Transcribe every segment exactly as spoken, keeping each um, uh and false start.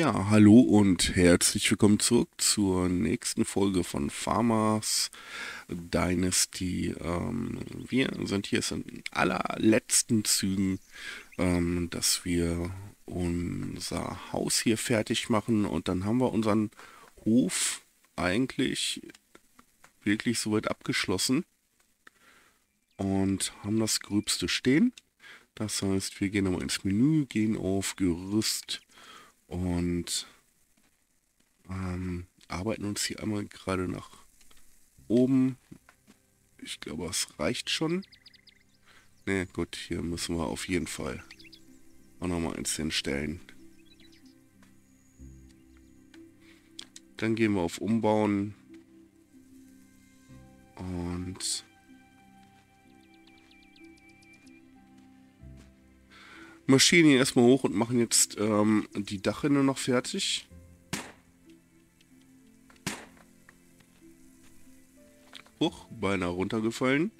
Ja, hallo und herzlich willkommen zurück zur nächsten Folge von Farmers Dynasty. Ähm, wir sind hier jetzt in den allerletzten Zügen, ähm, dass wir unser Haus hier fertig machen und dann haben wir unseren Hof eigentlich wirklich soweit abgeschlossen und haben das Gröbste stehen. Das heißt, wir gehen nochmal ins Menü, gehen auf Gerüst und Ähm, arbeiten uns hier einmal gerade nach oben. Ich glaube, es reicht schon. Ne, gut, hier müssen wir auf jeden Fall auch nochmal eins hinstellen. Dann gehen wir auf Umbauen und marschieren hier erstmal hoch und machen jetzt ähm, die Dachrinne noch fertig. Huch, beinahe runtergefallen.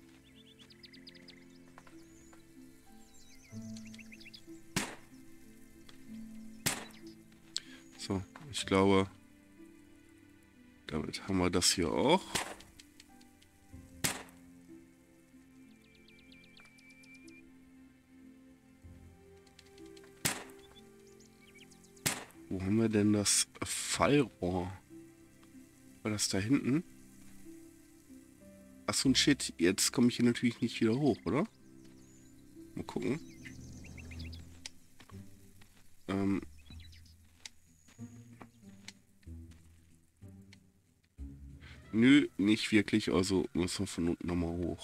So, ich glaube, damit haben wir das hier auch. Wo haben wir denn das Fallrohr? War das da hinten? Achso, ein Shit. Jetzt komme ich hier natürlich nicht wieder hoch, oder? Mal gucken. Ähm. Nö, nicht wirklich. Also müssen wir von unten nochmal hoch.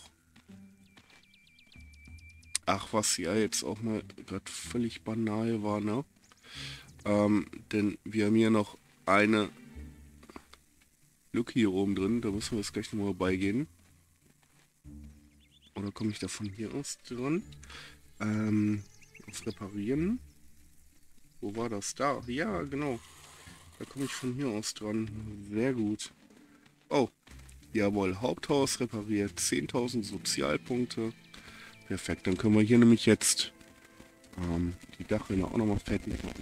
Ach, was ja jetzt auch mal gerade völlig banal war, ne? Ähm, denn wir haben hier noch eine Lücke hier oben drin. Da müssen wir jetzt gleich nochmal beigehen. Oder komme ich da von hier aus dran? Ähm, auf Reparieren. Wo war das? Da. Ja, genau. Da komme ich von hier aus dran. Sehr gut. Oh, jawohl. Haupthaus repariert. zehntausend Sozialpunkte. Perfekt. Dann können wir hier nämlich jetzt ähm, die Dachrinne auch nochmal fertig machen.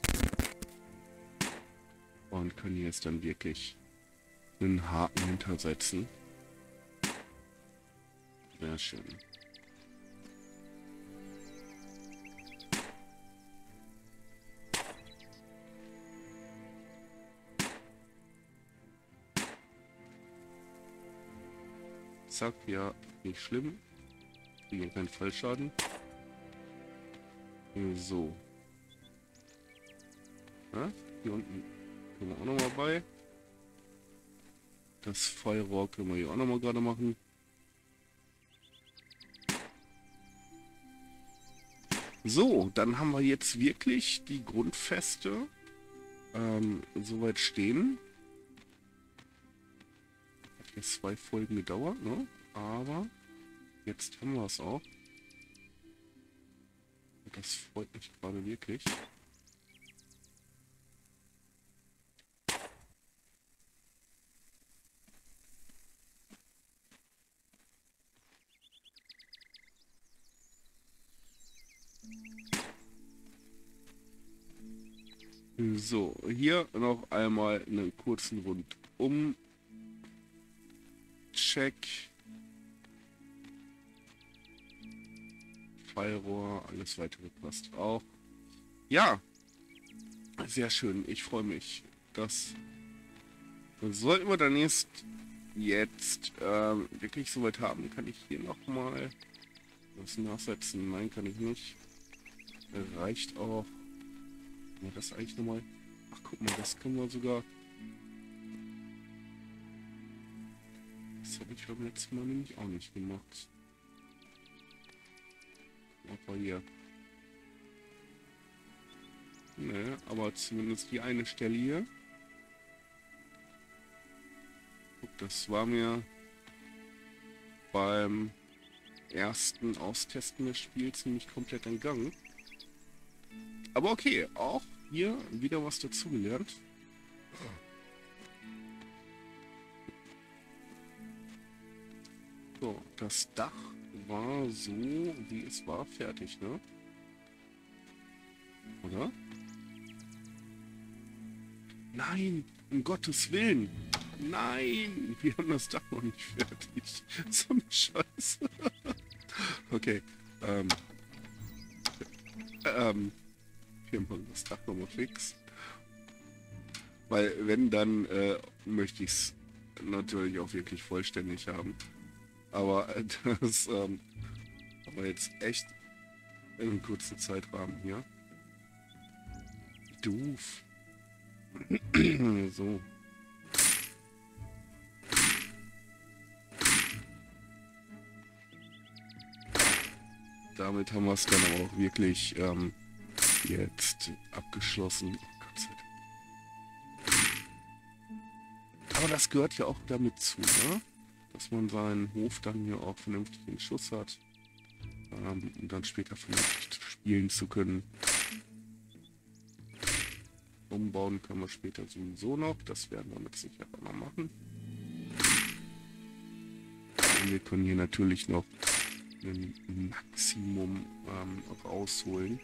Und können hier jetzt dann wirklich einen Haken hintersetzen. Sehr schön. Zack, ja, nicht schlimm. Kriegen keinen Fallschaden. So. Ja, hier unten können wir auch nochmal bei. Das Fallrohr können wir hier auch nochmal gerade machen. So, dann haben wir jetzt wirklich die Grundfeste ähm, soweit stehen. Hat jetzt zwei Folgen gedauert, ne? Aber jetzt haben wir es auch. Und das freut mich gerade wirklich. So, hier noch einmal einen kurzen Rundum-Check. Fallrohr, alles weitere passt auch. Ja, sehr schön. Ich freue mich. Das sollten wir dann jetzt, jetzt ähm, wirklich soweit haben. Kann ich hier nochmal was nachsetzen? Nein, kann ich nicht. Reicht auch. Kann man das eigentlich nochmal... Ach, guck mal, das können wir sogar... Das habe ich beim letzten Mal nämlich auch nicht gemacht. Aber hier. Ne, aber zumindest die eine Stelle hier. Guck, das war mir beim ersten Austesten des Spiels nämlich komplett entgangen. Aber okay, auch hier wieder was dazugelernt. So, das Dach war so, wie es war, fertig, ne? Oder? Nein, um Gottes Willen. Nein, wir haben das Dach noch nicht fertig. So eine Scheiße. Okay, ähm, ähm, wir machen das Dach nochmal fix. Weil wenn, dann äh, möchte ich es natürlich auch wirklich vollständig haben. Aber äh, das ähm, haben wir jetzt echt in einem kurzen Zeitrahmen hier. Doof. So. Damit haben wir es dann aber auch wirklich ähm, jetzt abgeschlossen. Gott sei Dank. Aber das gehört ja auch damit zu, ne? Dass man seinen Hof dann hier auch vernünftig in Schuss hat, ähm, um dann später vernünftig spielen zu können. Umbauen können wir später sowieso noch, das werden wir mit Sicherheit auch noch machen. Und wir können hier natürlich noch ein Maximum ähm, rausholen.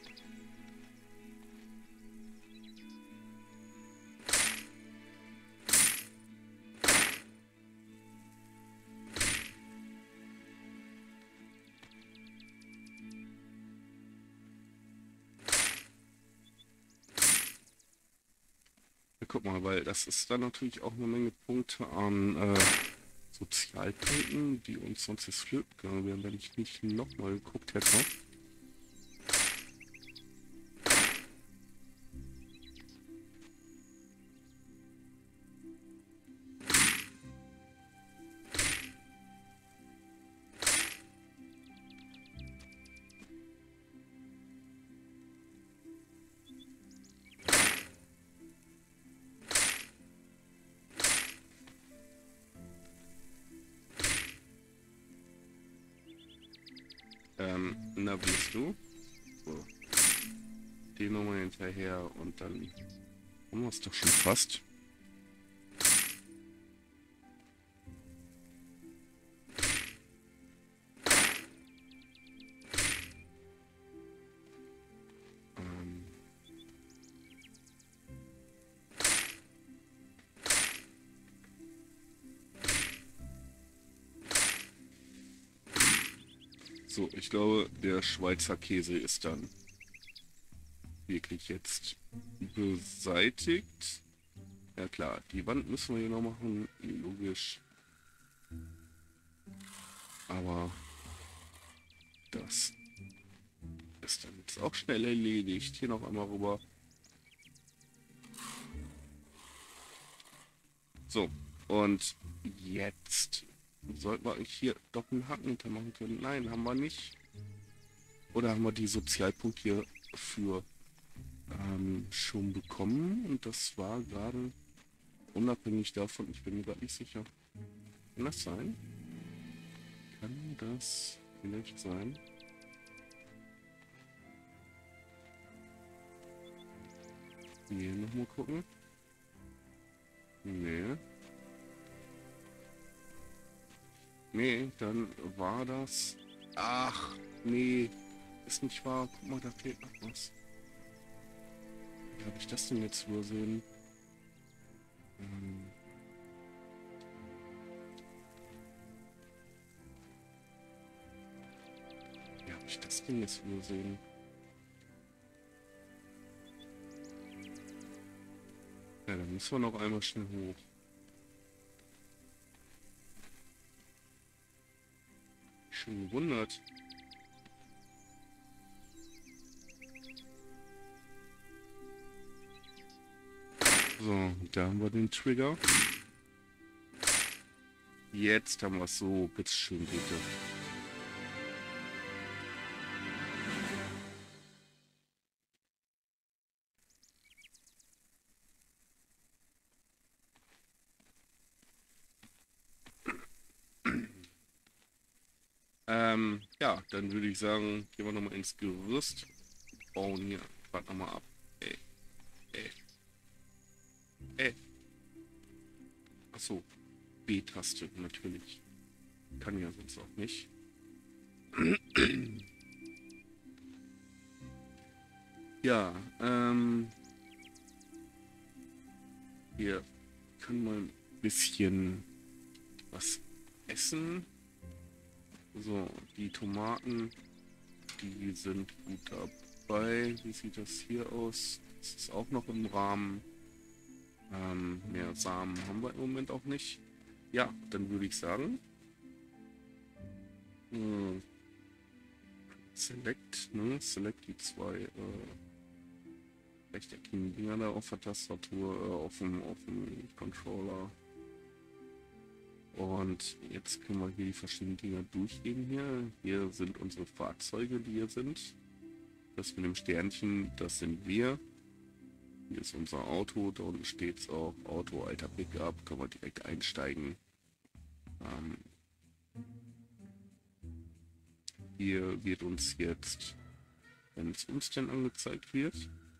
Guck mal, weil das ist dann natürlich auch eine Menge Punkte an äh, Sozialpunkten, die uns sonst jetzt flöten gegangen wären, wenn ich nicht nochmal geguckt hätte. Ähm, na, wie bist du? So. Die nochmal hinterher und dann haben wir es doch schon fast. Ähm. So, ich glaube, der Schweizer Käse ist dann wirklich jetzt beseitigt. Ja klar, die Wand müssen wir hier noch machen, logisch. Aber das ist dann jetzt auch schnell erledigt. Hier noch einmal rüber. So, und jetzt sollten wir hier doch einen Haken hintermachen können. Nein, haben wir nicht. Oder haben wir die Sozialpunkt hier für ähm, schon bekommen? Und das war gerade unabhängig davon, ich bin mir gerade nicht sicher. Kann das sein? Kann das vielleicht sein? Hier nochmal gucken. Nee. Nee, dann war das... Ach, nee. Ist nicht wahr. Guck mal, da fehlt noch was. Wie habe ich das denn jetzt übersehen? Ähm... Wie habe ich das denn jetzt übersehen? Ja, dann müssen wir noch einmal schnell hoch. Schon gewundert. So, da haben wir den Trigger. Jetzt haben wir es so. Bitte schön, bitte. Ähm, ja, dann würde ich sagen, gehen wir nochmal ins Gerüst. Bauen hier. Warte nochmal ab. Ey. Ey. Ey. Achso. B-Taste, natürlich. Kann ja sonst auch nicht. Ja, ähm... Wir können mal ein bisschen was essen. So, die Tomaten, die sind gut dabei. Wie sieht das hier aus? Das ist auch noch im Rahmen. Ähm, mehr Samen haben wir im Moment auch nicht. Ja, dann würde ich sagen, äh, Select, ne? Select die zwei äh, rechteckigen Dinger da auf der Tastatur, äh, auf dem, auf dem Controller. Und jetzt können wir hier die verschiedenen Dinger durchgehen hier. Hier sind unsere Fahrzeuge, die hier sind. Das mit dem Sternchen, das sind wir. Hier ist unser Auto, da unten steht es auch. Auto, alter Pickup, können wir direkt einsteigen. Ähm, hier wird uns jetzt, wenn es uns denn angezeigt wird,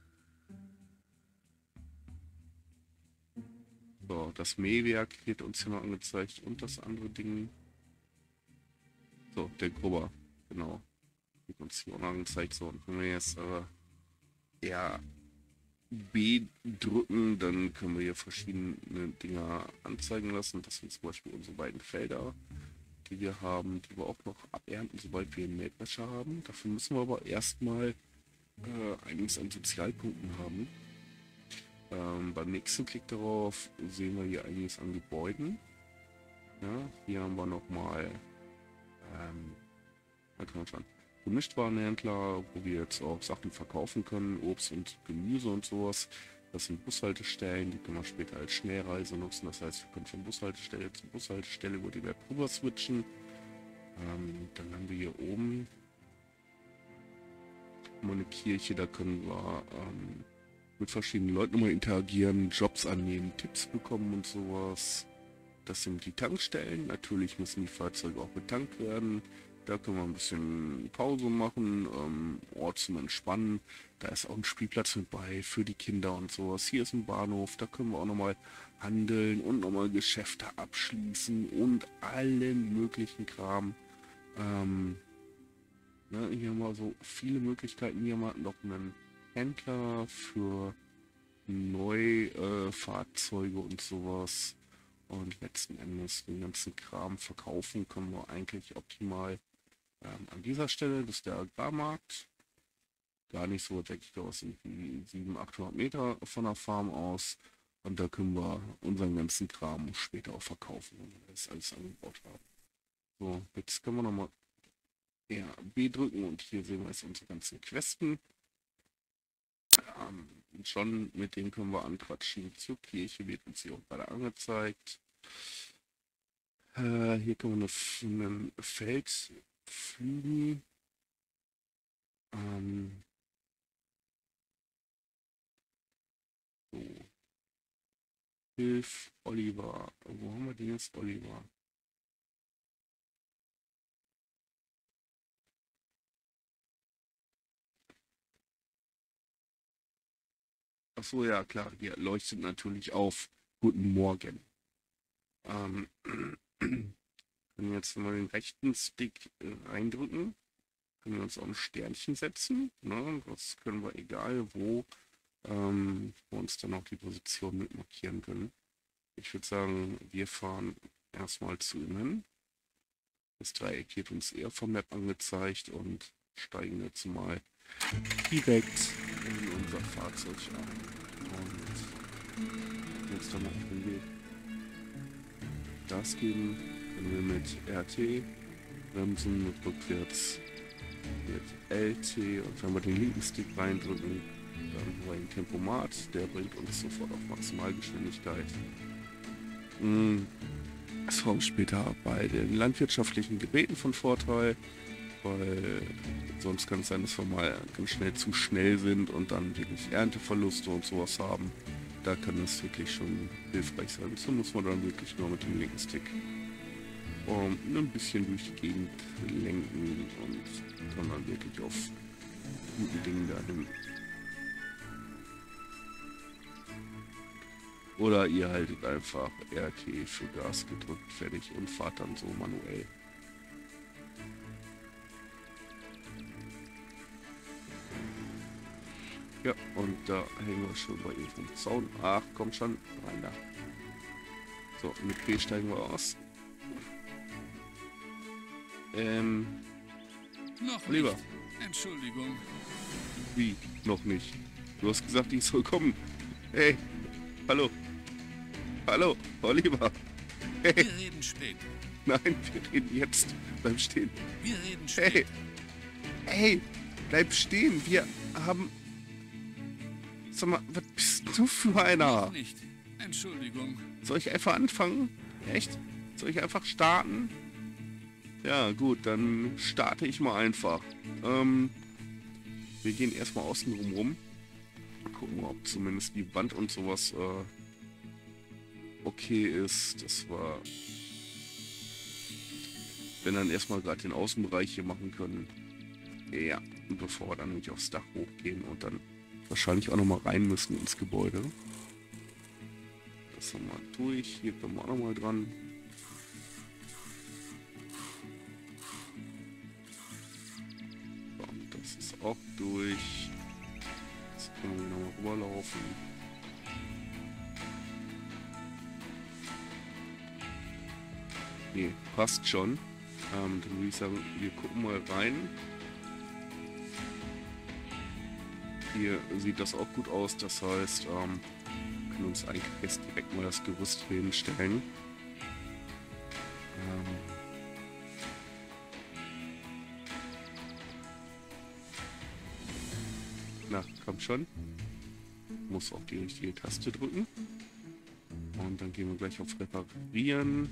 so, das Mähwerk wird uns hier noch angezeigt und das andere Ding, so, der Grubber, genau, wird uns hier auch noch angezeigt. So, und wenn wir jetzt aber ja B drücken, dann können wir hier verschiedene Dinger anzeigen lassen. Das sind zum Beispiel unsere beiden Felder, die wir haben, die wir auch noch abernten, sobald wir einen Mähdrescher haben. Dafür müssen wir aber erstmal äh, einiges an Sozialpunkten haben. Ähm, beim nächsten Klick darauf sehen wir hier einiges an Gebäuden. Ja, hier haben wir nochmal ähm, da kann man schon Gemischtwarenhändler, wo wir jetzt auch Sachen verkaufen können, Obst und Gemüse und sowas. Das sind Bushaltestellen, die können wir später als Schnellreise nutzen. Das heißt, wir können von Bushaltestelle zu Bushaltestelle über die Map rüber switchen. Ähm, dann haben wir hier oben mal eine Kirche, da können wir ähm, mit verschiedenen Leuten mal interagieren, Jobs annehmen, Tipps bekommen und sowas. Das sind die Tankstellen. Natürlich müssen die Fahrzeuge auch betankt werden. Da können wir ein bisschen Pause machen, ähm, Ort zum Entspannen. Da ist auch ein Spielplatz mit bei für die Kinder und sowas. Hier ist ein Bahnhof, da können wir auch nochmal handeln und nochmal Geschäfte abschließen und allen möglichen Kram. Ähm, ne, hier haben wir so viele Möglichkeiten. Hier haben wir noch einen Händler für neue äh, Fahrzeuge und sowas. Und letzten Endes den ganzen Kram verkaufen können wir eigentlich optimal ähm, an dieser Stelle. Das ist der Agrarmarkt. Gar nicht so, denke ich, aus irgendwie siebenhundert, achthundert Meter von der Farm aus. Und da können wir unseren ganzen Kram später auch verkaufen, wenn wir das alles angebaut haben. So, jetzt können wir nochmal R B drücken und hier sehen wir jetzt unsere ganzen Questen. Ähm, schon mit denen können wir anquatschen. Zur Kirche wird uns hier auch gerade angezeigt. Äh, hier können wir eine, ein Feld pflügen. Ähm, so. Hilf Oliver. Wo haben wir den jetzt, Oliver? Achso, ja klar, hier leuchtet natürlich auf. Guten Morgen. Ähm, wenn wir jetzt mal den rechten Stick äh, reindrücken, können wir uns auch ein Sternchen setzen. Ne? Das können wir egal wo, ähm, wo uns dann auch die Position mit markieren können. Ich würde sagen, wir fahren erstmal zu innen. Das Dreieck wird uns eher vom Map angezeigt und steigen jetzt mal direkt in unser Fahrzeug ein. Und jetzt dann auf den Weg Gas geben, können wir mit R T bremsen, mit rückwärts mit L T und wenn wir den linken Stick reindrücken, dann haben wir ein Tempomat, der bringt uns sofort auf Maximalgeschwindigkeit. Das ist auch später bei den landwirtschaftlichen Geräten von Vorteil, weil sonst kann es sein, dass wir mal ganz schnell zu schnell sind und dann wirklich Ernteverluste und sowas haben. Da kann es wirklich schon hilfreich sein. So muss man dann wirklich nur mit dem linken Stick um, ein bisschen durch die Gegend lenken und kann dann wirklich auf guten Dingen dahin. Oder ihr haltet einfach R T für Gas gedrückt, fertig und fahrt dann so manuell. Ja, und da hängen wir schon bei irgendeinem Zaun. Ach, komm schon, rein da. So, mit B steigen wir aus. Ähm, Noch Lieber. nicht. Entschuldigung. Wie? Noch nicht. Du hast gesagt, ich soll kommen. Hey, hallo. Hallo, Oliver. Hey, Wir reden später. nein, wir reden jetzt. Bleib stehen. Wir reden Hey, später. hey, bleib stehen. Wir haben... Sag mal, was bist du für einer? Noch nicht. Entschuldigung. Soll ich einfach anfangen? Echt? Soll ich einfach starten? Ja, gut, dann starte ich mal einfach. Ähm, wir gehen erstmal außen rum rum. Gucken, ob zumindest die Wand und sowas äh, okay ist. Das war... Wenn dann erstmal gerade den Außenbereich hier machen können. Ja, bevor wir dann nämlich aufs Dach hochgehen und dann wahrscheinlich auch nochmal rein müssen ins Gebäude. Das haben wir durch. Hier kommen wir auch nochmal dran. So, das ist auch durch. Jetzt können wir nochmal rüberlaufen. Nee, passt schon. Ähm, dann würde ich sagen, wir gucken mal rein. Hier sieht das auch gut aus. Das heißt, ähm, wir können uns eigentlich jetzt direkt mal das Gerüst hinstellen. Ähm, na, komm schon. Muss auch die richtige Taste drücken. Und dann gehen wir gleich auf Reparieren.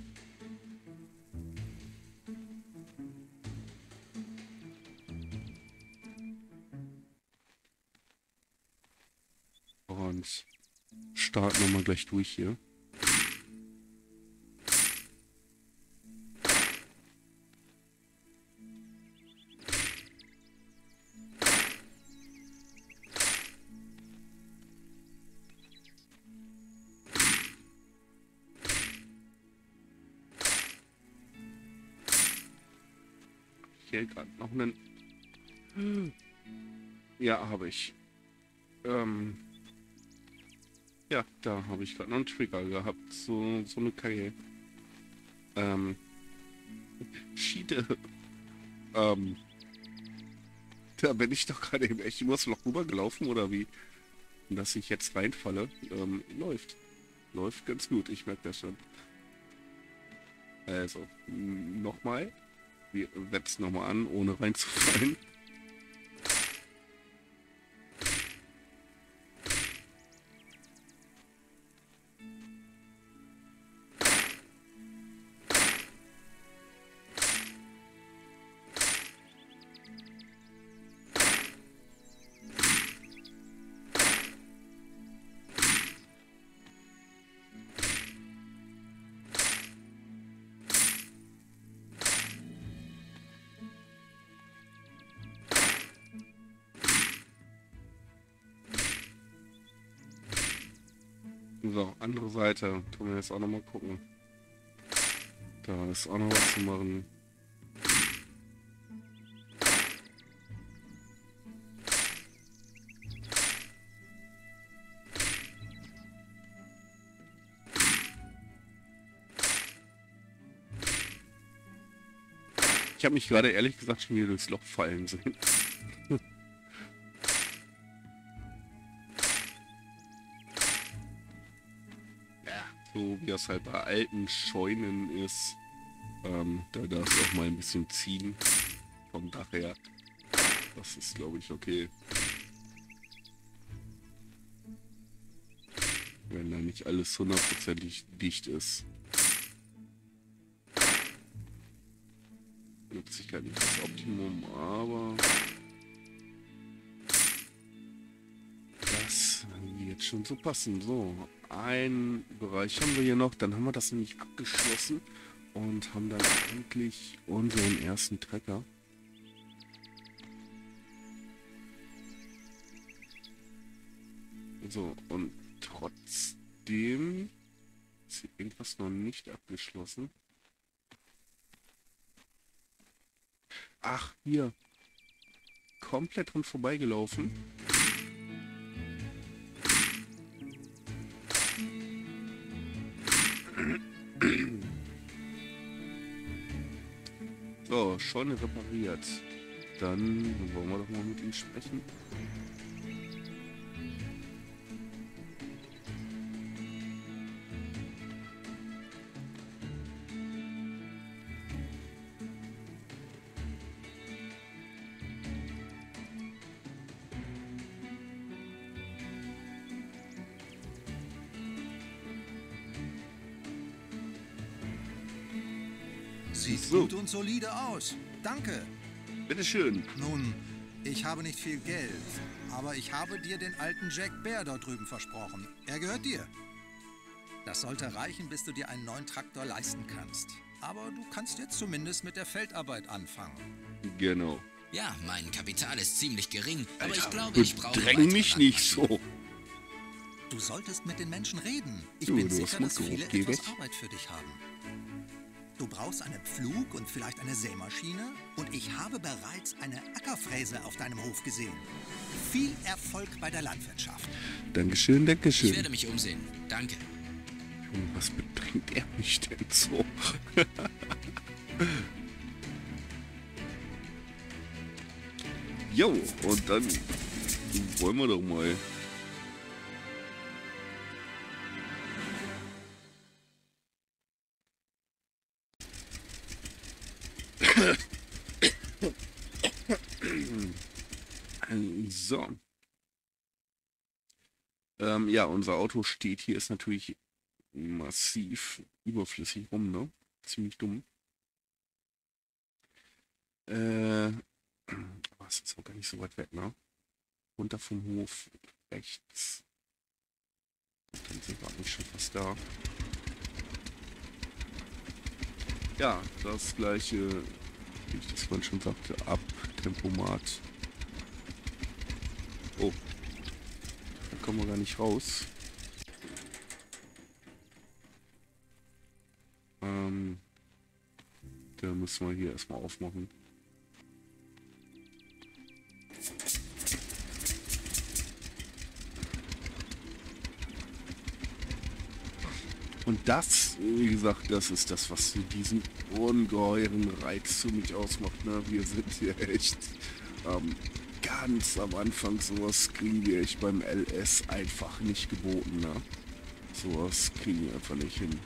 Und starten wir mal gleich durch hier. Hier gerade noch einen... Ja, habe ich. Ähm... Ja, da habe ich gerade noch einen Trigger gehabt. So, so eine Kacke. Ähm. Schiede. Ähm. Da bin ich doch gerade eben echt nur noch rübergelaufen, oder wie? Und dass ich jetzt reinfalle, ähm, läuft. Läuft ganz gut, ich merke das schon. Also, nochmal. Wir setzen nochmal an, ohne reinzufallen. So, andere Seite. Tun wir jetzt auch nochmal gucken. Da ist auch noch was zu machen. Ich habe mich gerade ehrlich gesagt schon wieder durchs Loch fallen sehen. Ja, so wie das halt bei alten Scheunen ist. Ähm, da darf es auch mal ein bisschen ziehen. Vom Dach her. Das ist, glaube ich, okay. Wenn da nicht alles hundertprozentig dicht ist. Mit Sicherheit nicht das Optimum, aber das wird schon so passen. So, einen Bereich haben wir hier noch, dann haben wir das nämlich abgeschlossen und haben dann endlich unseren ersten Trecker. So, und trotzdem ist hier irgendwas noch nicht abgeschlossen. Ach, hier. Komplett dran vorbeigelaufen. So, Scheune repariert. Dann wollen wir doch mal mit ihm sprechen. Sieht So. gut und solide aus. Danke. Bitteschön. Nun, ich habe nicht viel Geld, aber ich habe dir den alten Jack Bear dort drüben versprochen. Er gehört dir. Das sollte reichen, bis du dir einen neuen Traktor leisten kannst. Aber du kannst jetzt zumindest mit der Feldarbeit anfangen. Genau. Ja, mein Kapital ist ziemlich gering, aber Alter, ich glaube, ich brauche bedräng weitere mich nicht Landmaschinen. so. Du solltest mit den Menschen reden. Ich Du, bin du sicher, hast dass Mut viele gehoben. Geh etwas weg. Arbeit für dich haben. Du brauchst einen Pflug und vielleicht eine Sämaschine. Und ich habe bereits eine Ackerfräse auf deinem Hof gesehen. Viel Erfolg bei der Landwirtschaft. Dankeschön, Ich Dankeschön. werde mich umsehen. Danke. Junge, was bedrängt er mich denn so? Jo, und dann wollen wir doch mal. So. Ähm, ja, unser Auto steht hier, ist natürlich massiv überflüssig rum, ne? Ziemlich dumm. Äh, aber es ist auch gar nicht so weit weg, ne? Runter vom Hof, rechts. Dann sind wir eigentlich schon fast da. Ja, das gleiche, wie ich das vorhin schon sagte, ab Tempomat. Oh, da kommen wir gar nicht raus. Ähm, da müssen wir hier erstmal aufmachen. Und das, wie gesagt, das ist das, was diesen ungeheuren Reiz für mich ausmacht. Ne? Wir sind hier echt ähm, ganz am Anfang. Sowas kriegen wir echt beim L S einfach nicht geboten. Ne? Sowas kriegen wir einfach nicht hin.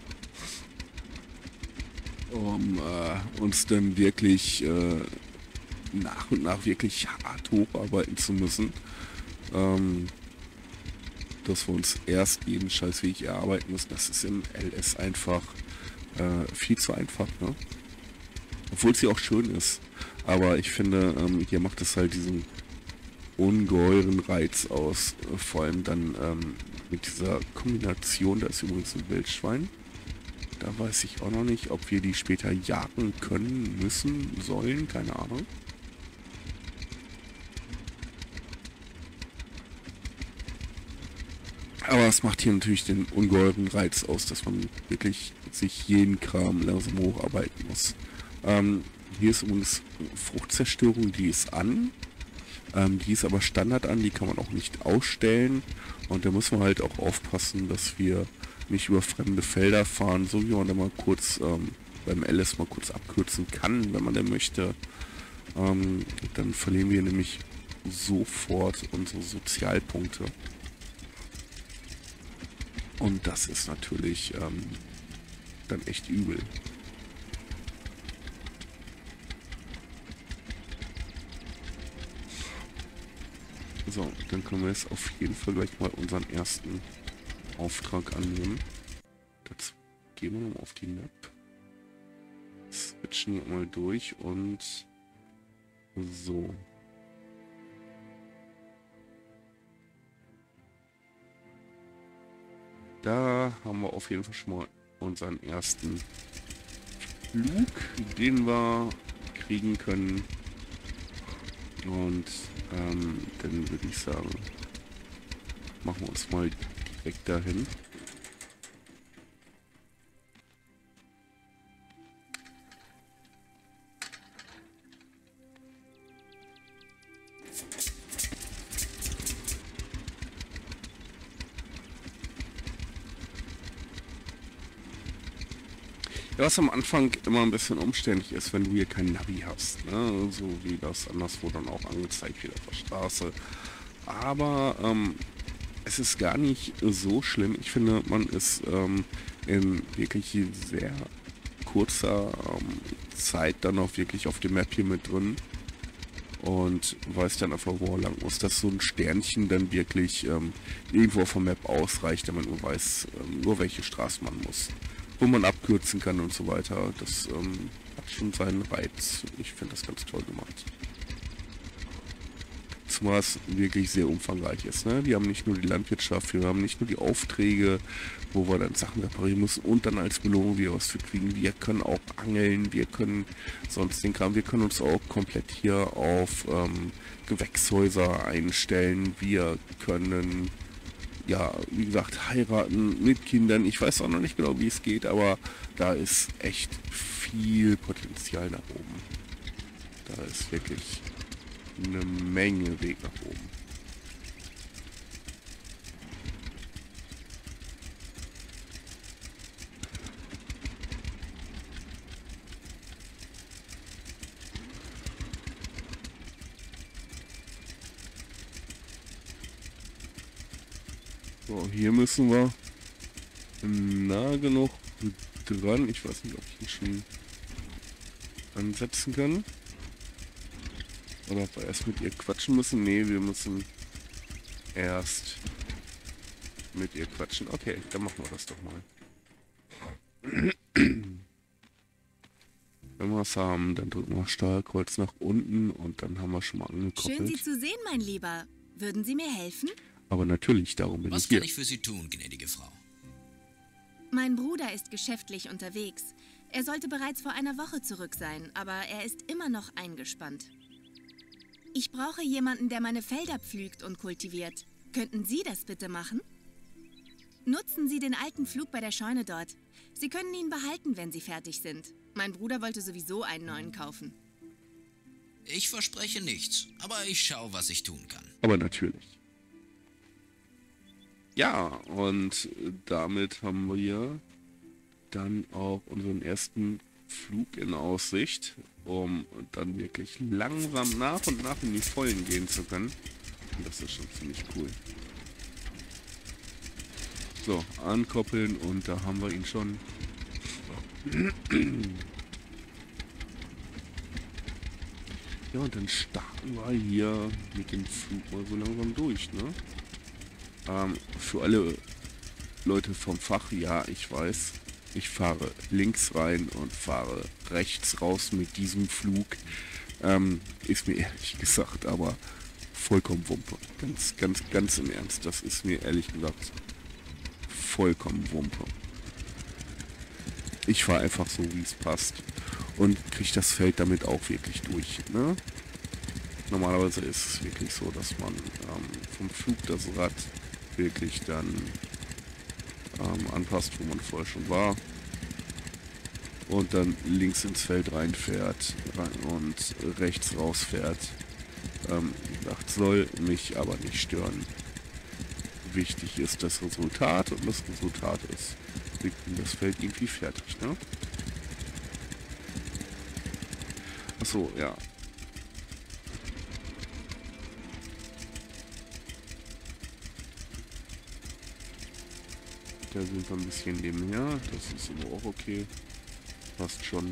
Um äh, uns dann wirklich äh, nach und nach wirklich hart hocharbeiten zu müssen. Ähm, dass wir uns erst jeden Scheißweg erarbeiten müssen. Das ist im L S einfach äh, viel zu einfach, ne? Obwohl es ja auch schön ist. Aber ich finde, ähm, hier macht es halt diesen ungeheuren Reiz aus. Äh, vor allem dann ähm, mit dieser Kombination, da ist übrigens ein Wildschwein. Da weiß ich auch noch nicht, ob wir die später jagen können, müssen, sollen, keine Ahnung. Aber es macht hier natürlich den ungeheuren Reiz aus, dass man wirklich sich jeden Kram langsam hocharbeiten muss. Ähm, hier ist übrigens Fruchtzerstörung, die ist an. Ähm, die ist aber Standard an, die kann man auch nicht ausstellen. Und da muss man halt auch aufpassen, dass wir nicht über fremde Felder fahren, so wie man da mal kurz ähm, beim L S mal kurz abkürzen kann, wenn man denn möchte. Ähm, dann verlieren wir nämlich sofort unsere Sozialpunkte. Und das ist natürlich ähm, dann echt übel. So, dann können wir jetzt auf jeden Fall gleich mal unseren ersten Auftrag annehmen. Dazu gehen wir nochmal auf die Map. Switchen hier mal durch und so. Da haben wir auf jeden Fall schon mal unseren ersten Flug, den wir kriegen können. Und ähm, dann würde ich sagen, machen wir uns mal direkt dahin. Ja, was am Anfang immer ein bisschen umständlich ist, wenn du hier kein Navi hast, ne? So wie das anderswo dann auch angezeigt wird auf der Straße. Aber ähm, es ist gar nicht so schlimm. Ich finde, man ist ähm, in wirklich sehr kurzer ähm, Zeit dann auch wirklich auf dem Map hier mit drin und weiß dann einfach, wo er lang muss. Dass so ein Sternchen dann wirklich ähm, irgendwo auf der Map ausreicht, damit man weiß, ähm, nur welche Straße man muss, wo man abkürzen kann und so weiter. Das ähm, hat schon seinen Reiz. Ich finde das ganz toll gemacht. Zumal es wirklich sehr umfangreich ist. Ne? Wir haben nicht nur die Landwirtschaft, wir haben nicht nur die Aufträge, wo wir dann Sachen reparieren müssen und dann als Belohnung wieder was für kriegen. Wir können auch angeln, wir können sonst den Kram, wir können uns auch komplett hier auf ähm, Gewächshäuser einstellen. Wir können, ja, wie gesagt, heiraten mit Kindern. Ich weiß auch noch nicht genau, wie es geht, aber da ist echt viel Potenzial nach oben. Da ist wirklich eine Menge Weg nach oben. So, hier müssen wir nah genug dran. Ich weiß nicht, ob ich ihn schon ansetzen kann. Oder ob wir erst mit ihr quatschen müssen. Nee, wir müssen erst mit ihr quatschen. Okay, dann machen wir das doch mal. Wenn wir es haben, dann drücken wir Steuerkreuz nach unten und dann haben wir schon mal angekoppelt. Schön, Sie zu sehen, mein Lieber. Würden Sie mir helfen? Aber natürlich, darum bin Was ich hier. kann ich für Sie tun, gnädige Frau? Mein Bruder ist geschäftlich unterwegs. Er sollte bereits vor einer Woche zurück sein, aber er ist immer noch eingespannt. Ich brauche jemanden, der meine Felder pflügt und kultiviert. Könnten Sie das bitte machen? Nutzen Sie den alten Pflug bei der Scheune dort. Sie können ihn behalten, wenn Sie fertig sind. Mein Bruder wollte sowieso einen neuen kaufen. Ich verspreche nichts, aber ich schaue, was ich tun kann. Aber natürlich. Ja, und damit haben wir dann auch unseren ersten Flug in Aussicht, um dann wirklich langsam nach und nach in die Vollen gehen zu können. Und das ist schon ziemlich cool. So, ankoppeln und da haben wir ihn schon. Ja, und dann starten wir hier mit dem Flug mal so langsam durch, ne? Ähm, für alle Leute vom Fach, ja, ich weiß, ich fahre links rein und fahre rechts raus mit diesem Flug. Ähm, ist mir ehrlich gesagt aber vollkommen Wumpe. Ganz, ganz, ganz im Ernst, das ist mir ehrlich gesagt vollkommen Wumpe. Ich fahre einfach so, wie es passt und kriege das Feld damit auch wirklich durch, ne? Normalerweise ist es wirklich so, dass man ähm, vom Flug das Rad wirklich dann ähm, anpasst, wo man vorher schon war und dann links ins Feld reinfährt rein und rechts rausfährt. Ähm, wie gesagt, soll mich aber nicht stören. Wichtig ist das Resultat und das Resultat ist, wir kriegen das Feld irgendwie fertig, ne? Achso, ja. Da sind wir ein bisschen nebenher, das ist aber auch okay. Passt schon.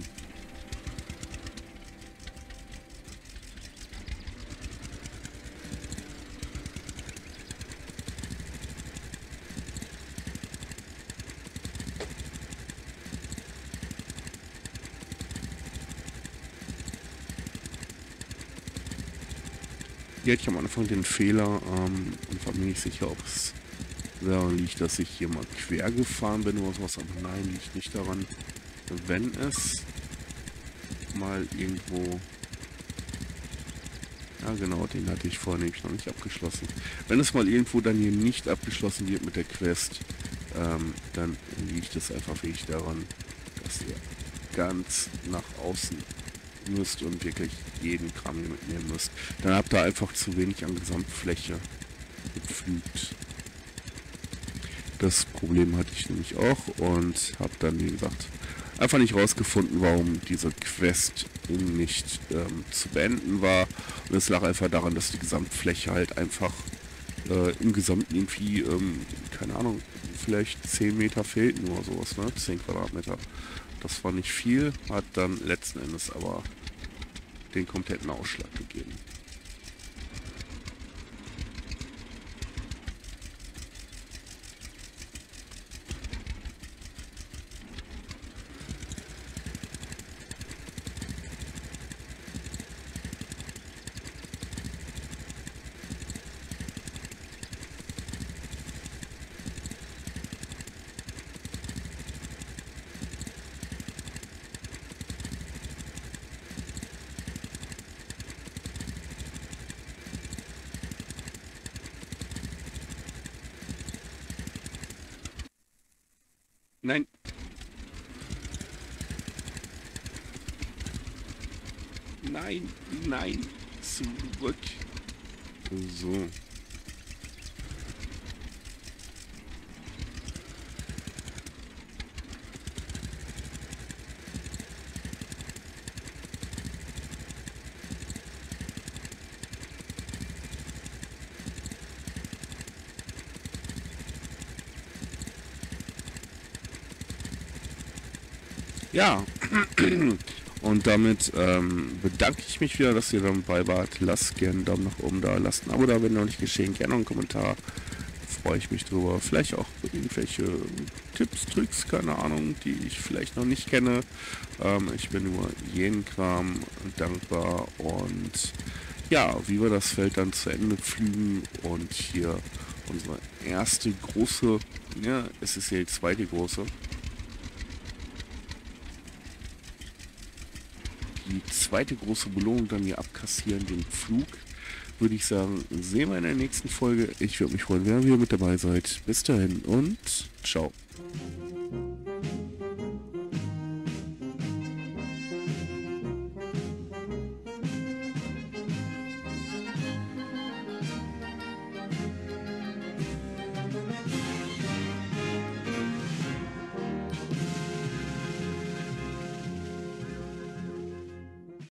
Hier hatte ich am Anfang den Fehler ähm, und war mir nicht sicher, ob es daran liegt, dass ich hier mal quer gefahren bin oder sowas, aber nein, liegt nicht daran. Wenn es mal irgendwo... Ja genau, den hatte ich vorher nämlich noch nicht abgeschlossen. Wenn es mal irgendwo dann hier nicht abgeschlossen wird mit der Quest, ähm, dann liegt es einfach wirklich daran, dass ihr ganz nach außen müsst und wirklich jeden Kram hier mitnehmen müsst. Dann habt ihr einfach zu wenig an Gesamtfläche gepflügt. Das Problem hatte ich nämlich auch und habe dann, wie gesagt, einfach nicht rausgefunden, warum diese Quest nicht ähm, zu beenden war. Und es lag einfach daran, dass die Gesamtfläche halt einfach äh, im Gesamten irgendwie, ähm, keine Ahnung, vielleicht zehn Meter fehlten oder sowas, ne? zehn Quadratmeter. Das war nicht viel, hat dann letzten Endes aber den kompletten Ausschlag gegeben. Nein. Nein, nein, zurück. So. Ja, und damit ähm, bedanke ich mich wieder, dass ihr dabei wart. Lasst gerne einen Daumen nach oben da, lasst ein Abo da, wenn noch nicht geschehen. Gerne einen Kommentar, freue ich mich drüber. Vielleicht auch irgendwelche Tipps, Tricks, keine Ahnung, die ich vielleicht noch nicht kenne. Ähm, ich bin über jeden Kram dankbar. Und ja, wie wir das Feld dann zu Ende pflügen und hier unsere erste große, ja, es ist ja die zweite große, die zweite große Belohnung dann hier abkassieren, den Flug, würde ich sagen, sehen wir in der nächsten Folge. Ich würde mich freuen, wenn ihr wieder mit dabei seid. Bis dahin und ciao.